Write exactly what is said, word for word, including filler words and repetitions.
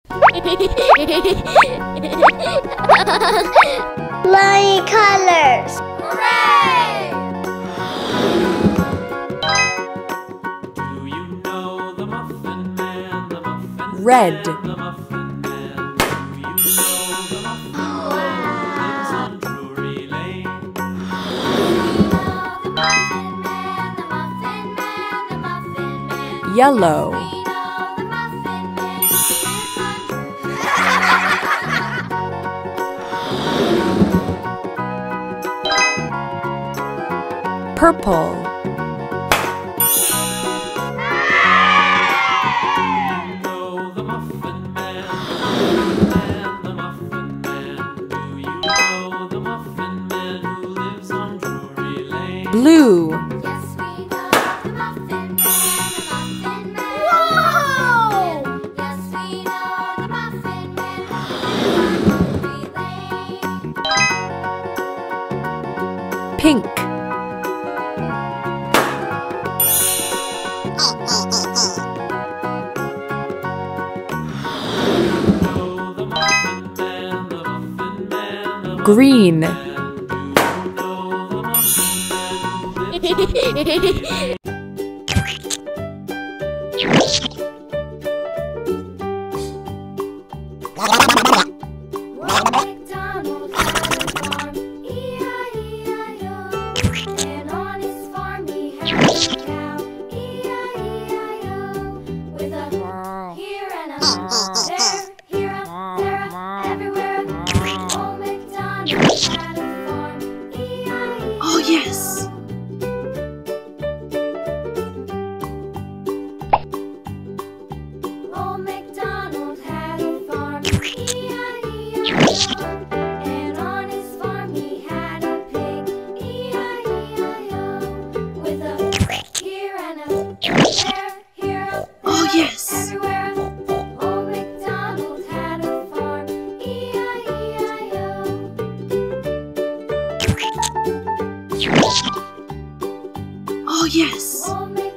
Flying colors! Hooray! Do you know the Muffin Man? The Muffin Red. Man, the Muffin Man. Do you know the Muffin Man who lives on Drury Lane? The Muffin Man, the Muffin Man, the Muffin Man. Yellow. We know the Muffin Man lives on Drury Purple. know the Muffin Man, the Muffin Man, the Muffin Man. Do you know the Muffin Man who lives on Drury Lane? Blue. Yes, we know the Muffin Man, the Muffin Man. Whoa! Yes, we know the Muffin Man who lives on Drury Lane. Pink. Know the Muffin Man, the Muffin Man, the Green. Muffin Man. Do you know the Muffin Man who lives on Well, MacDonald had a farm, E I E I O. And on his farm he had a cow, E I E I O. With a here and a there, here a, there a, everywhere. Old MacDonald had a farm, E I E I O. Oh, yes. Old MacDonald had a farm, E I E I O. And on his farm he had a pig, E I E I O. With a here and a there, here a, Oh, yes. everywhere. Old MacDonald had a farm, E I E I O. Oh, yes. Old